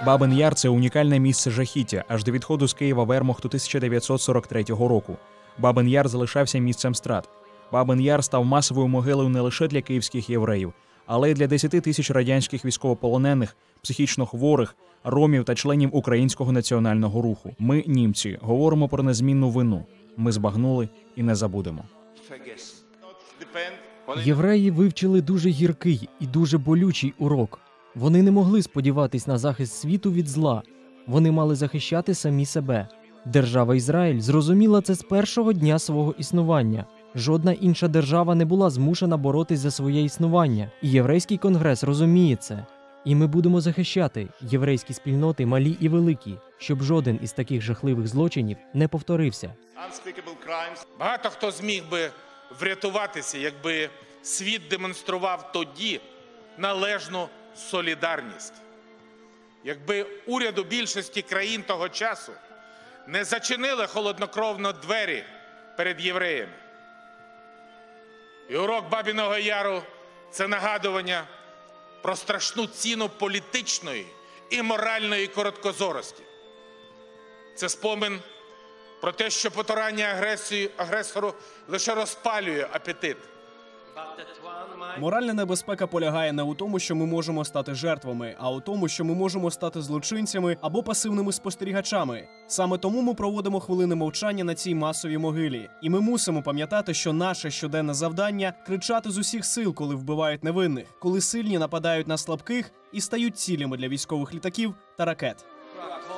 Бабин Яр – це унікальне місце жахіття, аж до відходу з Києва вермахту 1943 року. Бабин Яр залишався місцем страт. Бабин Яр став масовою могилою не лише для київських євреїв, але й для 10 тисяч радянських військовополонених, психічно хворих, ромів та членів українського національного руху. Ми, німці, говоримо про незмінну вину. Ми збагнули і не забудемо. Євреї вивчили дуже гіркий і дуже болючий урок. Вони не могли сподіватись на захист світу від зла. Вони мали захищати самі себе. Держава Ізраїль зрозуміла це з першого дня свого існування. Жодна інша держава не була змушена боротись за своє існування. І Єврейський конгрес розуміє це. І ми будемо захищати єврейські спільноти, малі і великі, щоб жоден із таких жахливих злочинів не повторився. Багато хто зміг би врятуватися, якби світ демонстрував тоді належну солідарність. Якби уряду більшості країн того часу не зачинили холоднокровно двері перед євреями. І урок Бабиного Яру – це нагадування про страшну ціну політичної і моральної короткозорості. Це спомин про те, що потурання агресору лише розпалює апетит. Моральна небезпека полягає не у тому, що ми можемо стати жертвами, а у тому, що ми можемо стати злочинцями або пасивними спостерігачами. Саме тому ми проводимо хвилини мовчання на цій масовій могилі. І ми мусимо пам'ятати, що наше щоденне завдання – кричати з усіх сил, коли вбивають невинних, коли сильні нападають на слабких і стають цілями для військових літаків та ракет.